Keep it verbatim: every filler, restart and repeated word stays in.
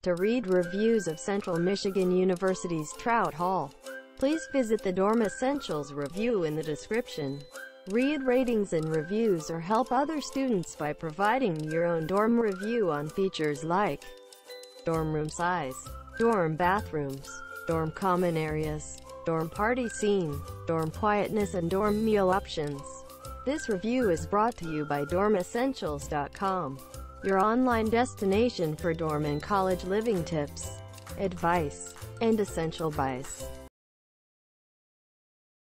To read reviews of Central Michigan University's Trout Hall, please visit the Dorm Essentials review in the description. Read ratings and reviews or help other students by providing your own dorm review on features like dorm room size, dorm bathrooms, dorm common areas, dorm party scene, dorm quietness, and dorm meal options. This review is brought to you by dorm essentials dot com, your online destination for dorm and college living tips, advice, and essential buys.